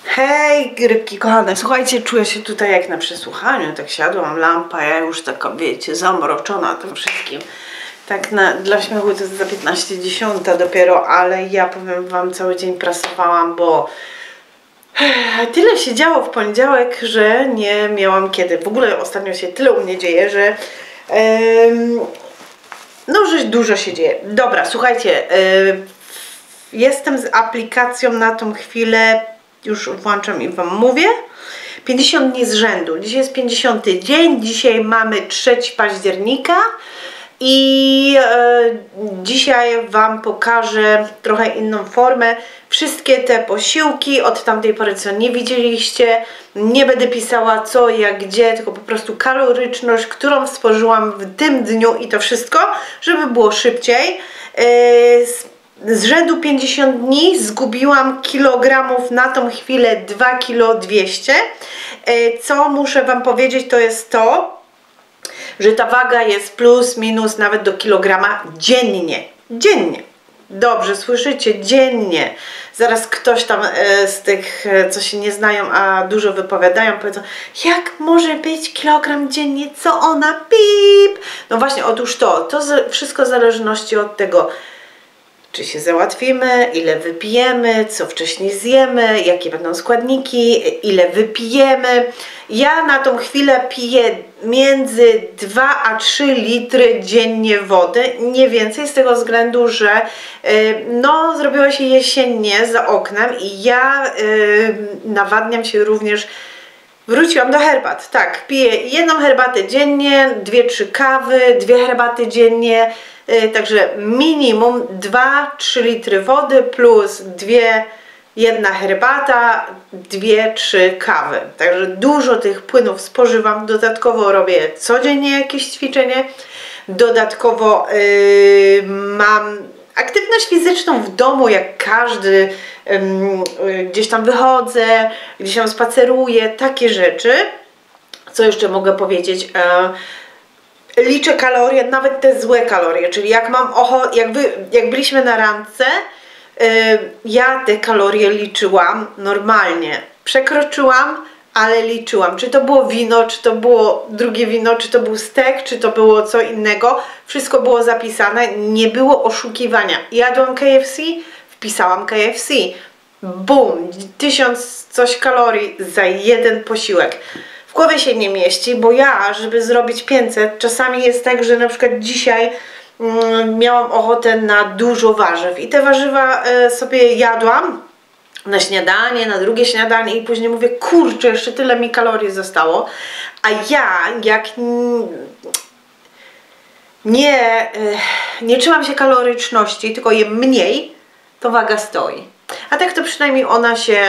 Hej, rybki kochane, słuchajcie, czuję się tutaj jak na przesłuchaniu, tak siadłam, lampa, ja już taka, wiecie, zamroczona tym wszystkim. Tak dla śmiechu to jest za 15:10 dopiero, ale ja powiem wam, cały dzień pracowałam, bo tyle się działo w poniedziałek, że nie miałam kiedy. W ogóle ostatnio się tyle u mnie dzieje, że no, że dużo się dzieje. Dobra, słuchajcie, jestem z aplikacją na tą chwilę, już włączam i wam mówię. 50 dni z rzędu. Dzisiaj jest 50 dzień, dzisiaj mamy 3 października i dzisiaj wam pokażę trochę inną formę. Wszystkie te posiłki od tamtej pory, co nie widzieliście, nie będę pisała co, jak, gdzie, tylko po prostu kaloryczność, którą spożyłam w tym dniu i to wszystko, żeby było szybciej. Z rzędu 50 dni zgubiłam kilogramów na tą chwilę 2,2 kg. Co muszę wam powiedzieć, to jest to, że ta waga jest plus, minus nawet do kilograma dziennie. Dziennie. Dobrze, słyszycie? Dziennie. Zaraz ktoś tam z tych, co się nie znają, a dużo wypowiadają, powiedzą, jak może być kilogram dziennie? Co ona? Pip! No właśnie, otóż to wszystko w zależności od tego, czy się załatwimy, ile wypijemy, co wcześniej zjemy, jakie będą składniki, ile wypijemy. Ja na tą chwilę piję między 2 a 3 litry dziennie wody, nie więcej, z tego względu, że no, zrobiło się jesiennie za oknem i ja nawadniam się również. Wróciłam do herbat, tak, piję jedną herbatę dziennie, 2-3 kawy, 2 herbaty dziennie, także minimum 2-3 litry wody plus 1 herbata, 2-3 kawy. Także dużo tych płynów spożywam, dodatkowo robię codziennie jakieś ćwiczenie, dodatkowo mam aktywność fizyczną w domu, jak każdy, gdzieś tam wychodzę, gdzieś tam spaceruję, takie rzeczy. Co jeszcze mogę powiedzieć? Liczę kalorie, nawet te złe kalorie, czyli jak mam ochotę, jak byliśmy na randce, ja te kalorie liczyłam normalnie. Przekroczyłam, ale liczyłam. Czy to było wino, czy to było drugie wino, czy to był stek, czy to było co innego. Wszystko było zapisane, nie było oszukiwania. Jadłam KFC, wpisałam KFC. Bum, 1000 coś kalorii za jeden posiłek. W głowie się nie mieści, bo ja, żeby zrobić 500, czasami jest tak, że na przykład dzisiaj miałam ochotę na dużo warzyw i te warzywa sobie jadłam na śniadanie, na drugie śniadanie i później mówię, kurczę, jeszcze tyle mi kalorii zostało, a ja jak nie trzymam się kaloryczności, tylko jem mniej, to waga stoi. A tak to przynajmniej ona się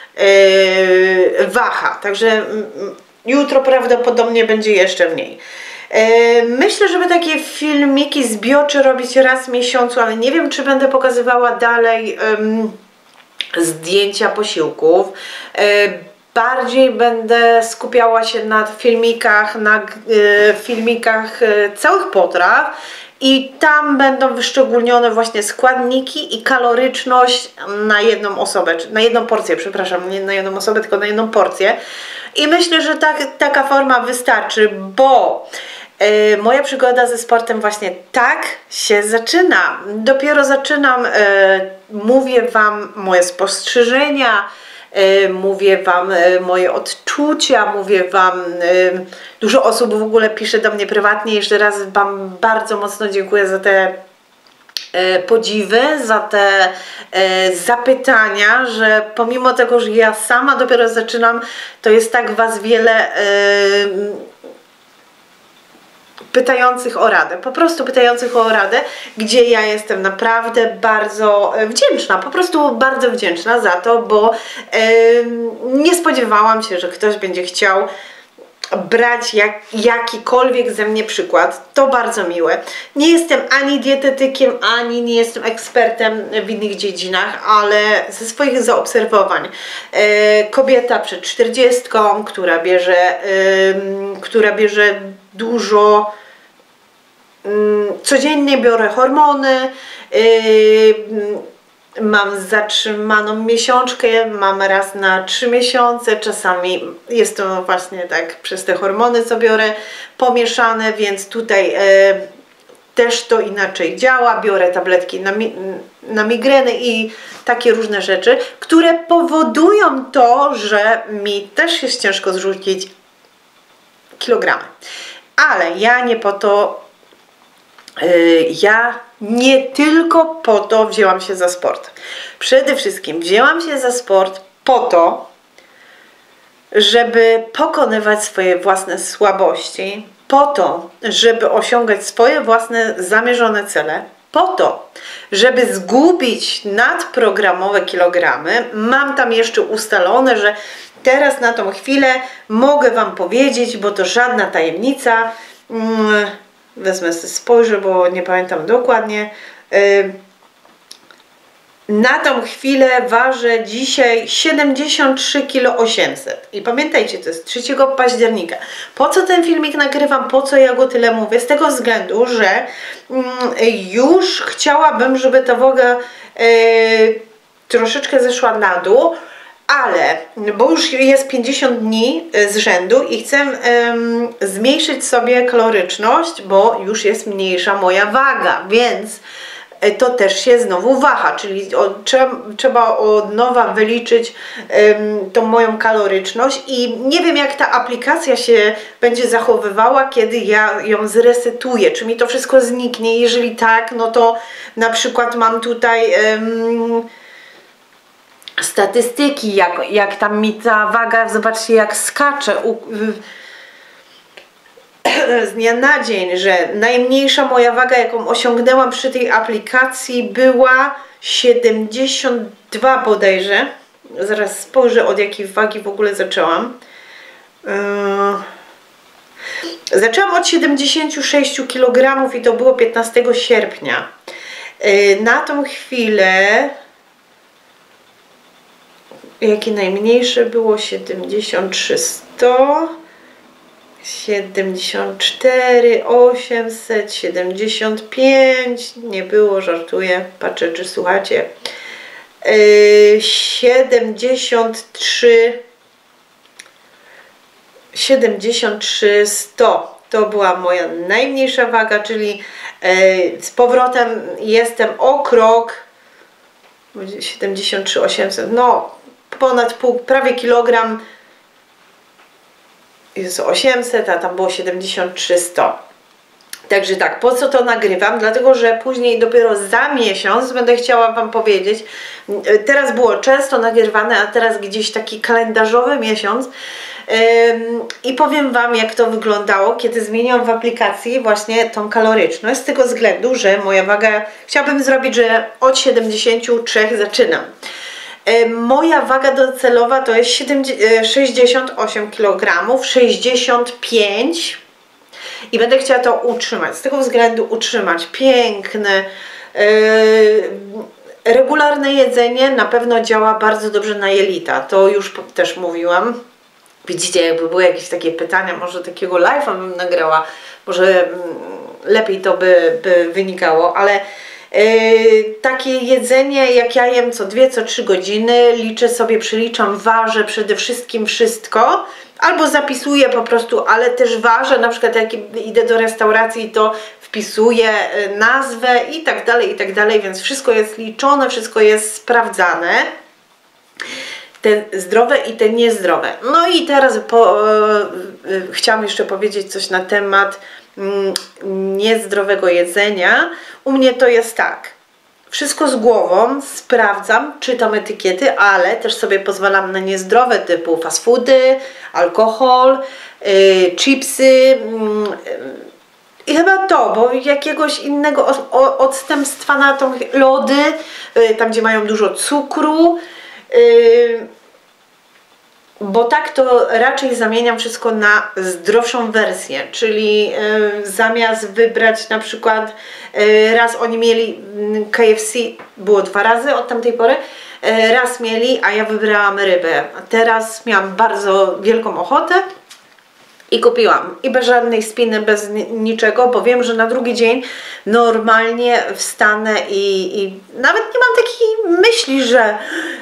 waha, także jutro prawdopodobnie będzie jeszcze mniej. Myślę, żeby takie filmiki zbiorcze robić raz w miesiącu, ale nie wiem, czy będę pokazywała dalej zdjęcia posiłków. Bardziej będę skupiała się na filmikach całych potraw i tam będą wyszczególnione właśnie składniki i kaloryczność na jedną osobę, na jedną porcję, przepraszam, nie na jedną osobę, tylko na jedną porcję. I myślę, że taka forma wystarczy, bo moja przygoda ze sportem właśnie tak się zaczyna. Dopiero zaczynam, mówię wam moje spostrzeżenia, mówię wam moje odczucia, mówię wam, dużo osób w ogóle pisze do mnie prywatnie. Jeszcze raz wam bardzo mocno dziękuję za te podziwy, za te zapytania, że pomimo tego, że ja sama dopiero zaczynam, to jest tak was wiele pytających o radę, po prostu pytających o radę, gdzie ja jestem naprawdę bardzo wdzięczna, po prostu bardzo wdzięczna za to, bo nie spodziewałam się, że ktoś będzie chciał brać jakikolwiek ze mnie przykład. To bardzo miłe. Nie jestem ani dietetykiem, ani nie jestem ekspertem w innych dziedzinach, ale ze swoich zaobserwowań. Kobieta przed 40, która bierze dużo, codziennie biorę hormony, mam zatrzymaną miesiączkę, mam raz na 3 miesiące, czasami jest to właśnie tak przez te hormony, co biorę, pomieszane, więc tutaj też to inaczej działa. Biorę tabletki na migreny i takie różne rzeczy, które powodują to, że mi też jest ciężko zrzucić kilogramy. Ale ja nie po to, ja nie tylko po to wzięłam się za sport. Przede wszystkim wzięłam się za sport po to, żeby pokonywać swoje własne słabości, po to, żeby osiągać swoje własne zamierzone cele, po to, żeby zgubić nadprogramowe kilogramy. Mam tam jeszcze ustalone, że teraz na tą chwilę mogę Wam powiedzieć, bo to żadna tajemnica, wezmę sobie, spojrzę, bo nie pamiętam dokładnie. Na tą chwilę ważę dzisiaj 73,8 kg. I pamiętajcie, to jest 3 października. Po co ten filmik nagrywam? Po co ja go tyle mówię? Z tego względu, że już chciałabym, żeby ta waga troszeczkę zeszła na dół, ale, bo już jest 50 dni z rzędu i chcę zmniejszyć sobie kaloryczność, bo już jest mniejsza moja waga, więc to też się znowu waha, czyli trzeba od nowa wyliczyć tą moją kaloryczność i nie wiem, jak ta aplikacja się będzie zachowywała, kiedy ja ją zresetuję, czy mi to wszystko zniknie. Jeżeli tak, no to na przykład mam tutaj statystyki, jak tam mi ta waga, zobaczcie, jak skacze z dnia na dzień, że najmniejsza moja waga, jaką osiągnęłam przy tej aplikacji, była 72 bodajże. Zaraz spojrzę, od jakiej wagi w ogóle zaczęłam. Zaczęłam od 76 kg i to było 15 sierpnia. Na tą chwilę, jakie najmniejsze było? 73,100, 74, 800, 75, nie było, żartuję, patrzę, czy słuchacie. 73,100 to była moja najmniejsza waga, czyli z powrotem jestem o krok, 73,800, no ponad pół, prawie kilogram, jest 800, a tam było 73,100. Także tak, po co to nagrywam? Dlatego, że później dopiero za miesiąc będę chciała Wam powiedzieć, teraz było często nagrywane, a teraz gdzieś taki kalendarzowy miesiąc i powiem Wam, jak to wyglądało, kiedy zmieniłam w aplikacji właśnie tą kaloryczność, z tego względu, że moja waga, chciałabym zrobić, że od 73 zaczynam. Moja waga docelowa to jest 68 kg, 65 i będę chciała to utrzymać. Z tego względu utrzymać piękne, regularne jedzenie na pewno działa bardzo dobrze na jelita. To już też mówiłam. Widzicie, jakby były jakieś takie pytania, może takiego live'a bym nagrała, może lepiej to by wynikało, ale takie jedzenie, jak ja jem co 2, co 3 godziny, liczę sobie, przeliczam, ważę przede wszystkim wszystko, albo zapisuję po prostu, ale też ważę, na przykład jak idę do restauracji, to wpisuję nazwę i tak dalej, więc wszystko jest liczone, wszystko jest sprawdzane. Te zdrowe i te niezdrowe. No i teraz chciałam jeszcze powiedzieć coś na temat niezdrowego jedzenia. U mnie to jest tak, wszystko z głową, sprawdzam, czytam etykiety, ale też sobie pozwalam na niezdrowe typu fast foody, alkohol, chipsy i chyba to, bo jakiegoś innego odstępstwa na tą lody, tam gdzie mają dużo cukru, bo tak to raczej zamieniam wszystko na zdrowszą wersję, czyli zamiast wybrać na przykład, raz oni mieli KFC, było 2 razy od tamtej pory, raz mieli, a ja wybrałam rybę. Teraz miałam bardzo wielką ochotę I kupiłam. I bez żadnej spiny, bez niczego, bo wiem, że na drugi dzień normalnie wstanę i nawet nie mam takiej myśli, że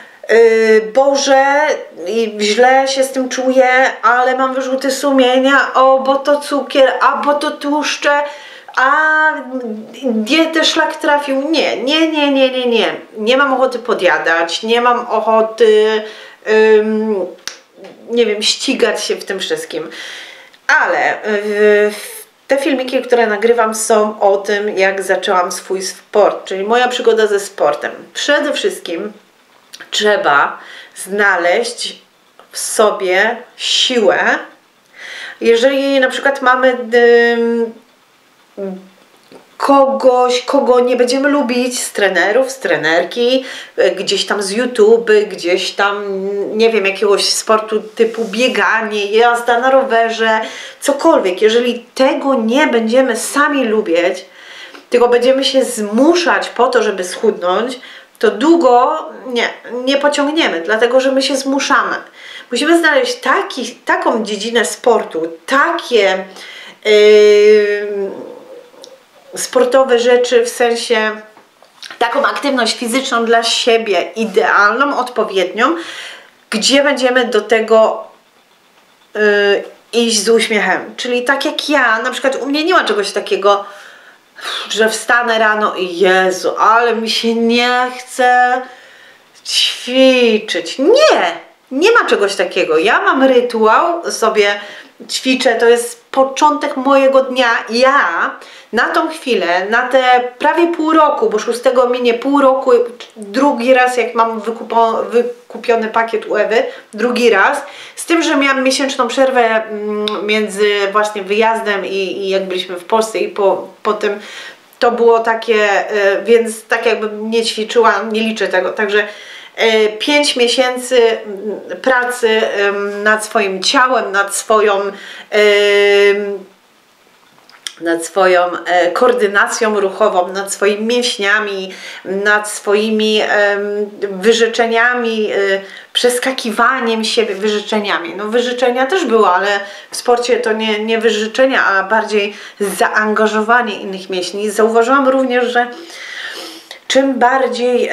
Boże, źle się z tym czuję, ale mam wyrzuty sumienia, bo to cukier, bo to tłuszcze, a dietę szlak trafił. Nie. Nie mam ochoty podjadać, nie mam ochoty, nie wiem, ścigać się w tym wszystkim. Ale te filmiki, które nagrywam, są o tym, jak zaczęłam swój sport, czyli moja przygoda ze sportem. Przede wszystkim trzeba znaleźć w sobie siłę. Jeżeli na przykład mamy kogoś, kogo nie będziemy lubić z trenerów, z trenerki, gdzieś tam z YouTube, gdzieś tam, nie wiem, jakiegoś sportu typu bieganie, jazda na rowerze, cokolwiek. Jeżeli tego nie będziemy sami lubić, tylko będziemy się zmuszać po to, żeby schudnąć, to nie pociągniemy, dlatego że my się zmuszamy. Musimy znaleźć taką dziedzinę sportu, takie sportowe rzeczy, w sensie taką aktywność fizyczną dla siebie, idealną, odpowiednią, gdzie będziemy do tego iść z uśmiechem. Czyli tak jak ja, na przykład u mnie nie ma czegoś takiego, że wstanę rano i Jezu, ale mi się nie chce ćwiczyć. Nie ma czegoś takiego. Ja mam rytuał, sobie ćwiczę, to jest początek mojego dnia. Ja na tą chwilę, na te prawie pół roku, bo 6 minie pół roku, drugi raz jak mam wykupiony pakiet u Ewy, drugi raz, z tym, że miałam miesięczną przerwę między właśnie wyjazdem i jak byliśmy w Polsce i po tym, to było takie, więc tak jakbym nie ćwiczyła, nie liczę tego, także 5 miesięcy pracy nad swoim ciałem, nad swoją koordynacją ruchową, nad swoimi mięśniami, nad swoimi wyrzeczeniami, przeskakiwaniem siebie, wyrzeczeniami. No wyrzeczenia też było, ale w sporcie to nie wyrzeczenia, a bardziej zaangażowanie innych mięśni. Zauważyłam również, że czym bardziej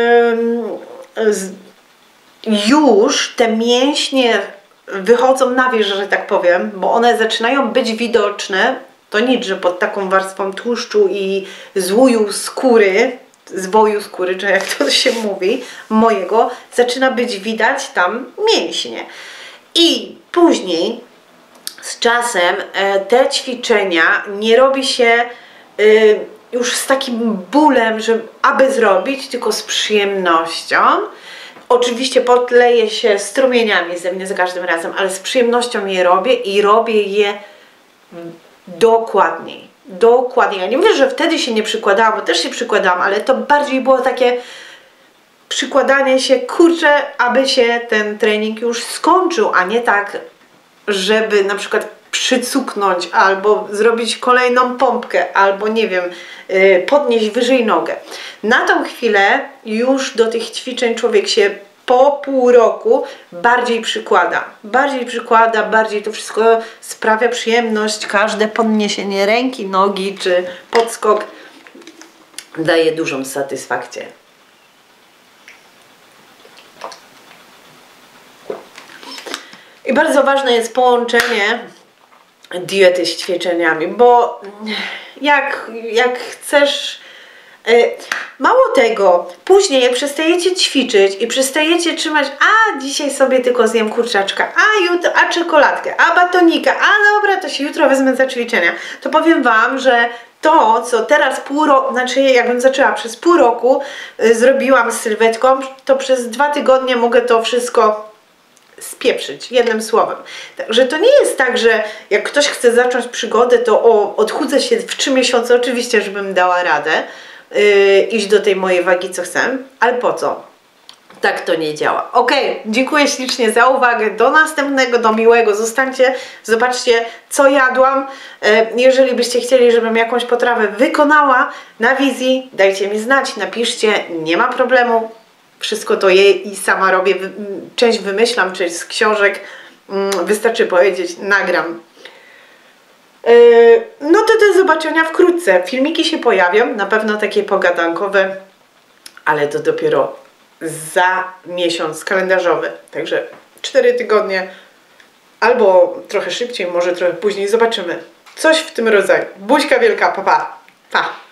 już te mięśnie wychodzą na wierzch, że tak powiem, bo one zaczynają być widoczne, to nic, że pod taką warstwą tłuszczu i zwoju skóry, czy jak to się mówi, mojego, zaczyna być widać tam mięśnie. I później z czasem te ćwiczenia nie robi się już z takim bólem, aby zrobić, tylko z przyjemnością. Oczywiście podleję się strumieniami ze mnie za każdym razem, ale z przyjemnością je robię i robię je dokładniej. Ja nie mówię, że wtedy się nie przykładałam, bo też się przykładałam, ale to bardziej było takie przykładanie się, kurczę, aby się ten trening już skończył, a nie tak, żeby na przykład przycuknąć albo zrobić kolejną pompkę, albo nie wiem, podnieść wyżej nogę. Na tą chwilę już do tych ćwiczeń człowiek się po pół roku bardziej przykłada, bardziej to wszystko sprawia przyjemność, każde podniesienie ręki, nogi czy podskok daje dużą satysfakcję. I bardzo ważne jest połączenie diety z ćwiczeniami, bo jak chcesz, mało tego, później jak przestajecie ćwiczyć i przestajecie trzymać, dzisiaj sobie tylko zjem kurczaczka, jutro, czekoladkę, batonika, dobra, to się jutro wezmę za ćwiczenia, to powiem Wam, że to, co teraz pół roku, znaczy jakbym zaczęła przez pół roku, zrobiłam z sylwetką, to przez 2 tygodnie mogę to wszystko spieprzyć, jednym słowem. Także to nie jest tak, że jak ktoś chce zacząć przygodę, to odchudzę się w 3 miesiące, oczywiście, żebym dała radę iść do tej mojej wagi, co chcę, ale po co? Tak to nie działa. Ok, dziękuję ślicznie za uwagę, do następnego, do miłego, zostańcie, zobaczcie, co jadłam. Jeżeli byście chcieli, żebym jakąś potrawę wykonała na wizji, dajcie mi znać, napiszcie, nie ma problemu. Wszystko to je i sama robię, część wymyślam, część z książek, wystarczy powiedzieć, nagram No to do zobaczenia wkrótce. Filmiki się pojawią, na pewno takie pogadankowe, ale to dopiero za miesiąc kalendarzowy. Także 4 tygodnie, albo trochę szybciej, może trochę później, zobaczymy. Coś w tym rodzaju. Buźka wielka, pa pa! Pa!